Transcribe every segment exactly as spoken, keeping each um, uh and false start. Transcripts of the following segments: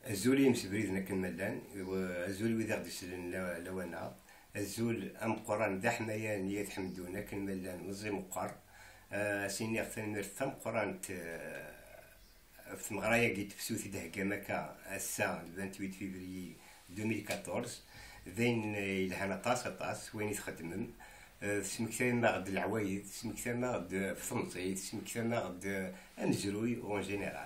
الزول يمسبريدنا كنملان والزول وإذا غدي يسلن لوانا الزول أم قران دا حمايا نية حمدونا كنملان مزي مقر آه سيني غتن مرثم قران في مغرايا قيت بسوثي ده كاماكا الساعة ثمانية فيفري ألفين وأربعطاش ذين يلهانا طاس طاس وين يتخدمم سمكتها ما غد العوايد سمكتها ما غد في ثمطيط سمكتها ما غد أنجروي اون جينيرال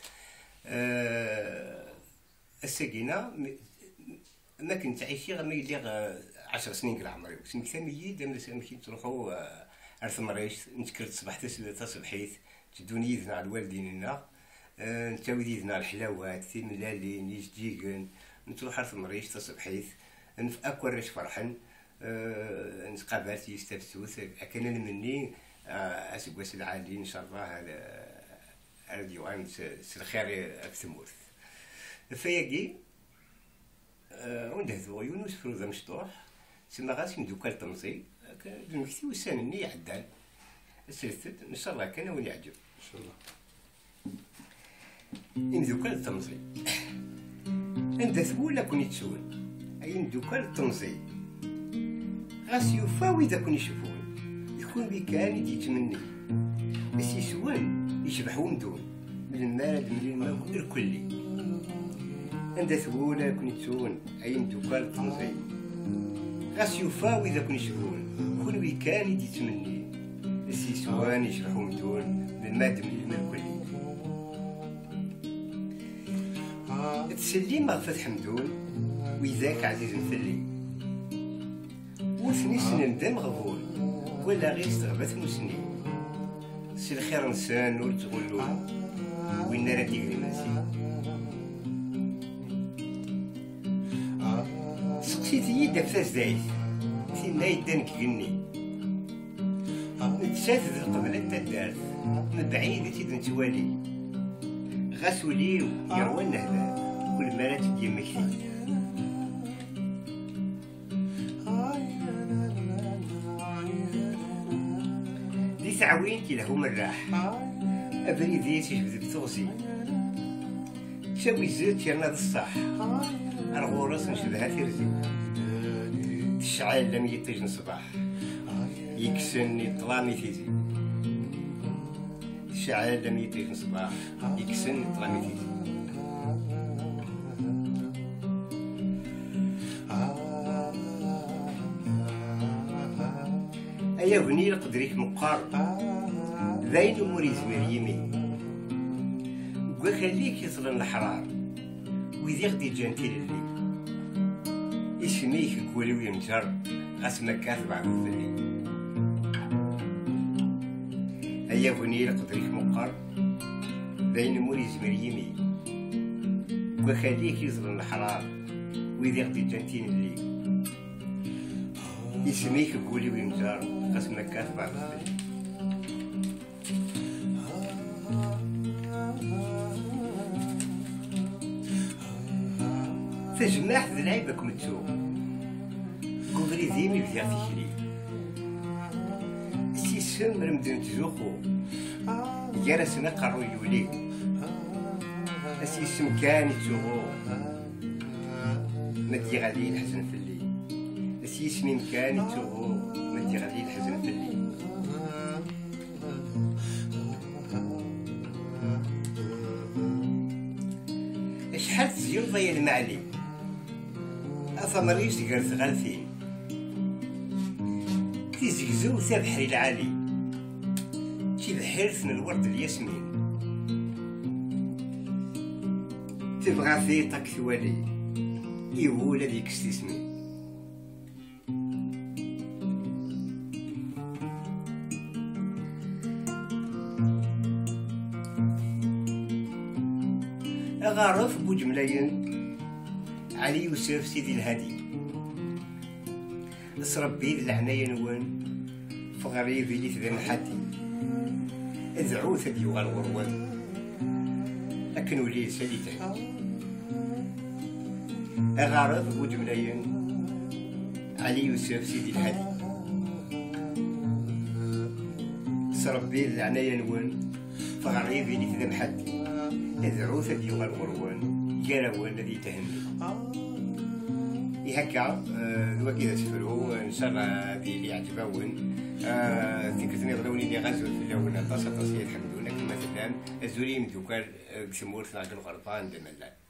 الساكينة ما كنت عايشي غير ما يلي عشر سنين كاع عمري سمكتها ميي دابا ماشي تروحو عرف مريش نتكرت صباح تا صبحيت تدوني يدنا على الوالديننا نتاوي يدنا الحلاوات في ملالين يجديقن نتروح عرف مريش تا صبحيت نفأكل ريش فرحن أه نتقابلت يستفسوس كان مني اسكواس العالي ان شاء الله على ديوان الخير الثمورث فياكي أه وندهزو يونس فروزا مشطوح تسمى غاسي مدوكال طمسي المكتي وسانني عدال سلثت ان شاء الله كان وين يعجب ان شاء الله مدوكال طمسي اندثو لا كوني تسول اي مدوكال طمسي غاس يوفاو إذا كون يشوفون يكون بكان يتمني بس يسوان يشبحوا مدون من المال من المال الكلي عند ثولا كون يتسون أي مدوكال طنزي غاس يوفاو إذا كون يشوفون يكون بكان يتمني بس يسوان يشبحوا مدون من المال من المال الكلي تسلي مغفت حمدون وإذاك عزيز مثلي وثني سنين دام غفول ولا غير استغبث مسنين سي الخير نسان ور تغلون وين راه ديك المنسي سقسيتي دافاس دايس سينا يدانك كني نتسافد القبلة تدارت من بعيد تيد نتوالي غاسولي يروى النهبة كل مرات ديما كثير تعوين كي لهم الراح أبريدي تجبد بتغزي تشاوي زيت يرناض الصح الغورس نشبها ترزي تشعل لم يطيج صباح يكسن طلامي تيزي تشعل لم يطيج صباح يكسن طلامي تيزي أيا بني لقدريك مقار ذاين أموري زمير يمين وخليك يصلن الحرار وإذا غدي جانتي للي يسميك كولي ويمجر غاس مكاث بعض الفلي أيا بني لقدريك مقار ذاين أموري زمير يمين وخليك يصلن الحرار وإذا غدي جانتي للي يسميك كولي ويمجر قسم كاف بعض الفيلم تجمع ذي لعيبك متسوق كوبري ذيمي بذيع تشري سيسم رمدن تزوخو جرسنا قرو يولي سيسم كان تزوخو مدي غادي الحسن في الليل سيسمي مكان تزوخو مدي غادي الحزن في الليل شحال تزير ضيا المعلي أثمريش تقرث غالفين تيزكزو ثا بحري العالي تي بحيرثن الورد الياسمين تبغى فيطك ثوالي يقول هذيك استسمين أغارف بوجملاين علي يوسف سيدي الهادي اسربي العناية نوان فغريبي لي ثبان حدي ادعو ثديو الغروان لكن ولي ساليته أغارف بوجملاين علي يوسف سيدي الهادي اسربي العناية نوان فغريبي لي ثبان حدي العروس اللي يغال غروان جراوان الذي تهني هكا دوا كذا سفرو ان شاء الله ذي اللي عجباون فكرتني غداوني اللي غازو في الاول طاسه طاسيه الحمد لله كما تدام الزولي مدوكال بسمور ثلاث الغرفان دملان